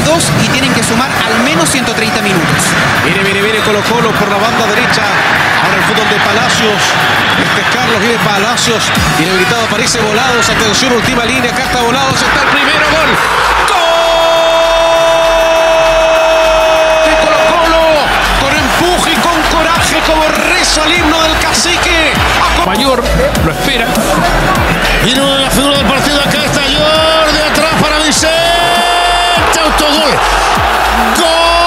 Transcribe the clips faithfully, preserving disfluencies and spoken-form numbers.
dos y tienen que sumar al menos ciento treinta minutos. Viene, viene, viene Colo Colo por la banda derecha. Ahora el fútbol de Palacios. Este es Carlos, viene Palacios. Viene habilitado, aparece Volados. Atención, última línea. Acá está Volados. Está el primero gol. Como reza el himno del cacique. Mayor lo espera. Y uno de la figura del partido. Acá está Jordi de atrás para Vicente. Autogol. Gol.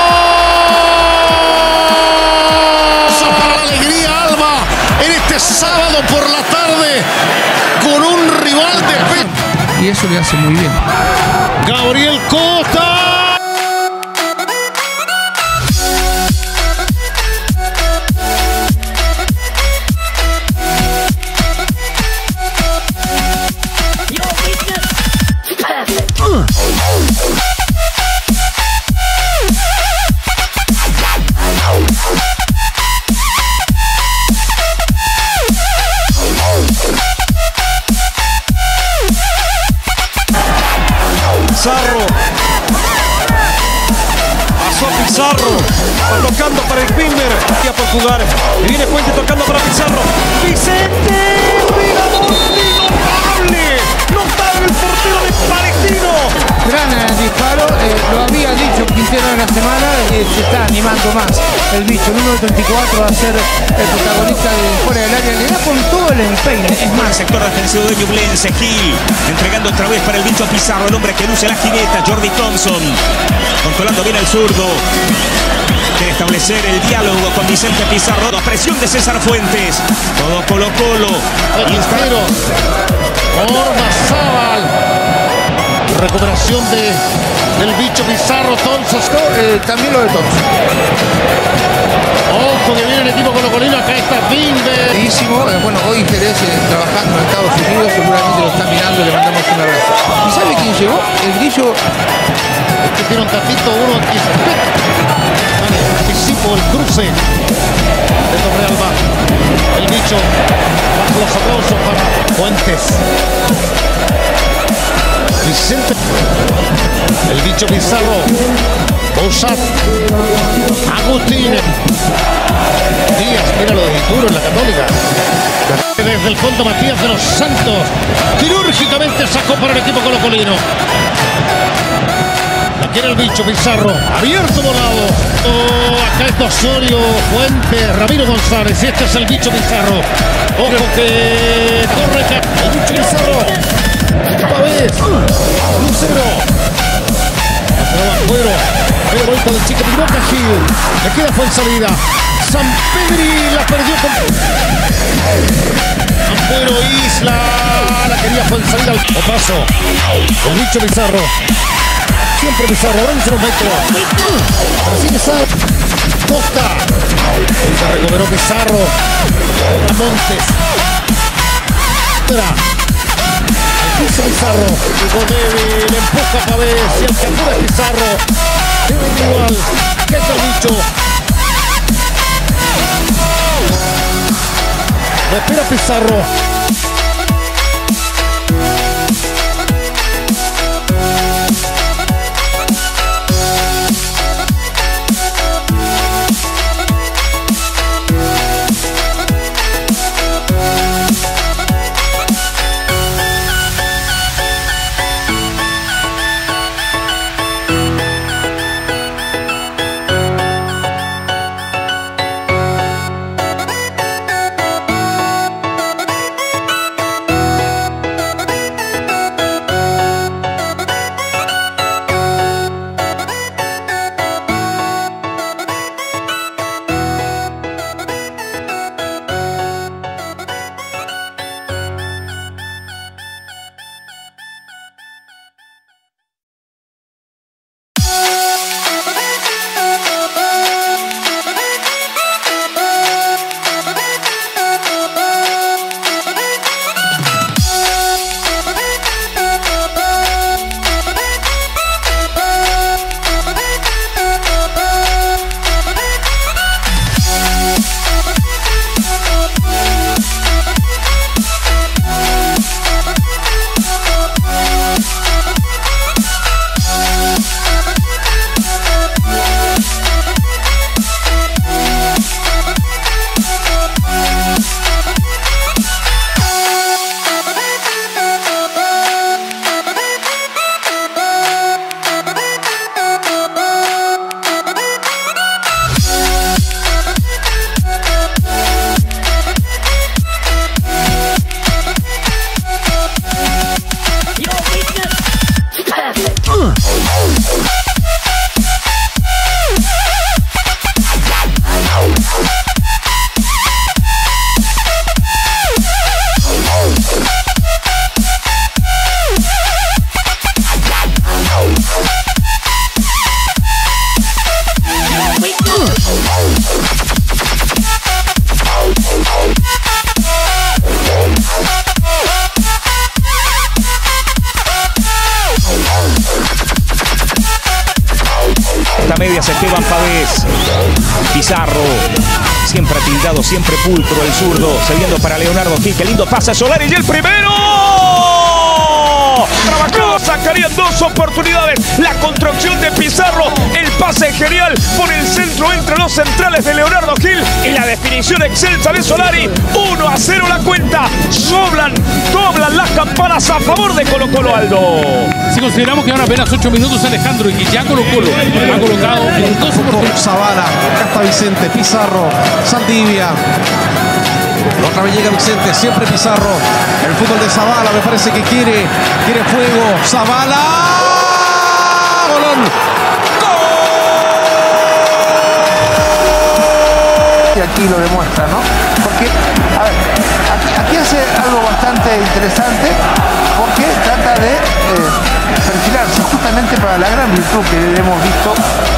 Para la alegría Alba en este sábado por la tarde con un rival de peso. Y eso le hace muy bien. Gabriel Costa. Pizarro. Pasó Pizarro. Tocando para el Pimber. Ya por jugar. Y viene Puente tocando para Pizarro. Vicente. Notable. Notable el portero de Palestino. Gran disparo. Eh, lo había dicho Quintero en la semana. Eh, se está animando más. El bicho número treinta y cuatro va a ser el protagonista de fuera del área. Le da con todo el empeine. Es El más, sector defensivo de Ñublense, Gil entregando otra vez para el bicho Pizarro, el hombre que luce la jineta, Jordi Thompson controlando bien al zurdo, quiere establecer el diálogo con Vicente Pizarro, presión de César Fuentes, todo Colo Colo, Quintero, Ormazábal, recuperación de, del bicho Pizarro, Thompson, eh, también lo de Thompson. ojo que viene el equipo colocolino, acá está Bimber. Buenísimo. Eh, bueno, hoy Jerez eh, trabajando en Estados Unidos, seguramente lo está mirando, le mandamos un abrazo. ¿Y sabe quién llegó? El Grillo. Este tiene un tatito, uno aquí se respeta. Vale, anticipo el cruce de Torrealba. El bicho, bajo los aplausos para Fuentes. Vicente. El bicho Pizarro. Boussat. Agustín. Díaz, mira lo de Dituro en la Católica. Desde el fondo Matías de los Santos. Quirúrgicamente sacó para el equipo colocolino. La quiere el bicho Pizarro. Abierto Volado. Oh, acá está Osorio, Fuentes, Ramiro González. Y este es el bicho Pizarro. Ojo que corre acá. El bicho Pizarro. Pavés. Lucero. Afuero. Pero vuelta del chico Piroca Gil. Le queda fue en salida. San Pedri la perdió con Ampero Isla. La quería fue en salida al paso. El bicho Pizarro. Siempre Pizarro. Avance los metros. Así Pizarro. Costa. Se recuperó Pizarro. A Montes. Al piso Pizarro. Llegó débil. Le empuja a Pavés. Y el captura es Pizarro. Debe igual. ¿Qué es el bicho? Respira Pizarro. medias Esteban Pavés. Pizarro, siempre atildado, siempre pulcro el zurdo, cediendo para Leonardo Gil. Qué lindo pasa Solari y el primero. Trabajó, sacarían dos oportunidades. La construcción de Pizarro, el pase genial por el centro entre los centrales de Leonardo Gil y la definición excelsa de Solari. uno a cero la cuenta. Soblan, doblan las campanas a favor de Colo Colo, Aldo. Si consideramos que van apenas ocho minutos, Alejandro, y que ya Colo Colo ha colocado en dos oportunidades. Zavala, acá está Vicente, Pizarro, Saldivia. Otra vez llega Vicente, siempre Pizarro. El fútbol de Zavala me parece que quiere, quiere fuego. Zavala. ¡Golón! Y aquí lo demuestra, ¿no? Porque, a ver, aquí, aquí hace algo bastante interesante porque trata de eh, perfilarse justamente para la gran virtud que hemos visto